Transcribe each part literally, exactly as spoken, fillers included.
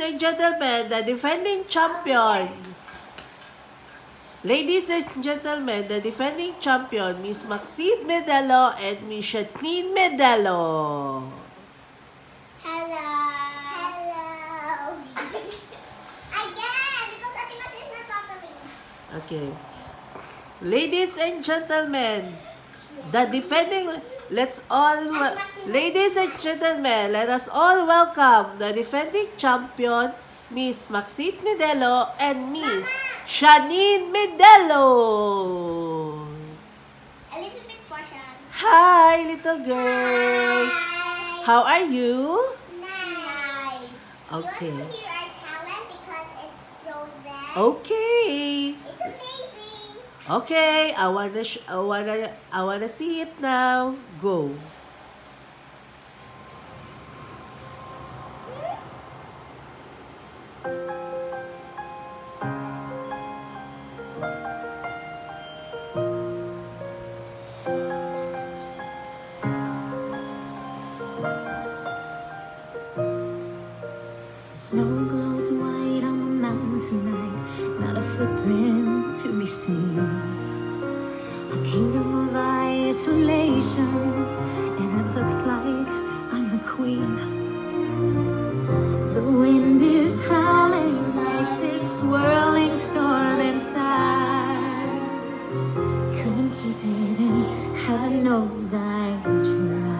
and gentlemen, the defending champion. Ladies and gentlemen, the defending champion, Miss Maxine Medelo and Miss Shanine Medelo. Hello. Hello. Again, because I think is not properly. Okay. Ladies and gentlemen, the defending, let's all, ladies and gentlemen, let us all welcome the defending champion, Miss Maxine Medelo and Miss Shanine Medelo. A little bit for Shan. Hi, little girls. Hi. How are you? Nice. Okay. You want to hear our talent because it's frozen? Okay. It's amazing. Okay, I wanna, sh I wanna, I wanna see it now. Go. Snow glows white on the mountain tonight, not a footprint to be seen. A kingdom of isolation, and it looks like I'm the queen. The wind is howling like this swirling storm inside. Couldn't keep it in, heaven knows I tried.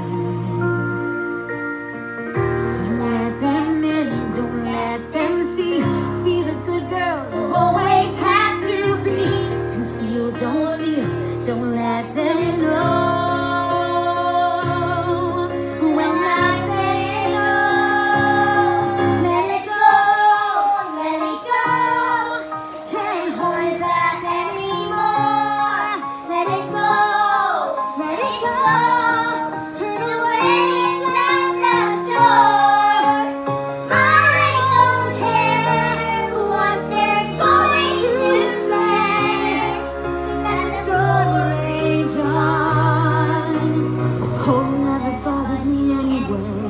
Don't feel, don't let them know. When I say no, let it go, let it go. Can't hold it back anymore. Let it go, let it go. Turn away and shut the door. I don't care what they're going to say. Home never bothered me anyway.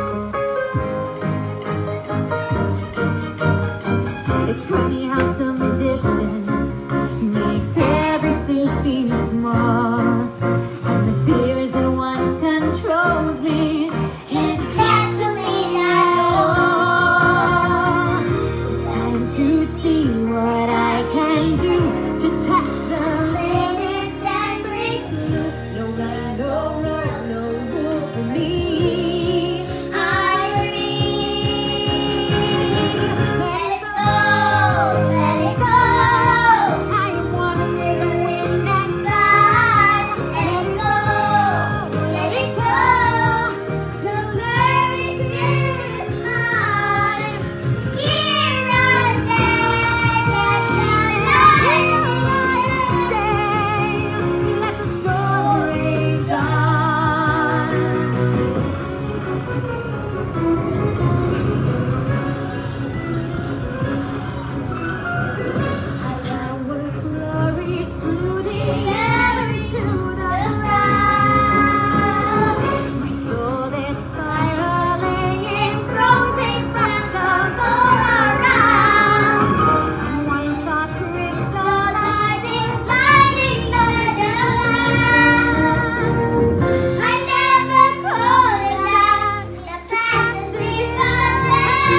It's funny how some distance makes everything seem small, and the fears that once controlled me can't cancel me at all. It's time to see what I can do to test the limits and break through. No, no, no, no, no rules for me. I'm free. Let it go, let it go. I wanna live in that sun. Let it go, let it go. The world is yours, mine. Here I stand, let the light stay. Let the storm rage on. I power flurries through the air into the ground. My soul is spiraling in frozen fractals all around. One thought crystallizing, sliding under last. I never call it out, the past we forget.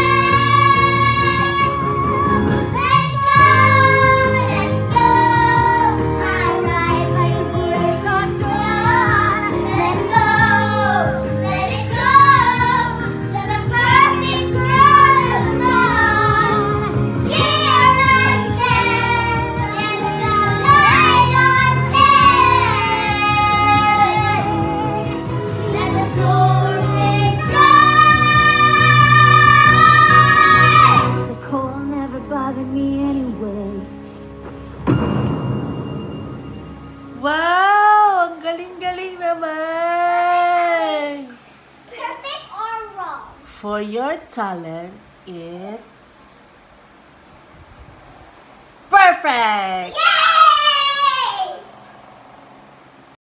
Let go, let go. I ride like a roller coaster. Let go, let it go. Let a perfect girl is gone. Here I stand, and the light on let the storm rage on. The cold never bothered me anyway. Wow! Ang galing-galing naman! Perfect or wrong? For your talent, it's perfect!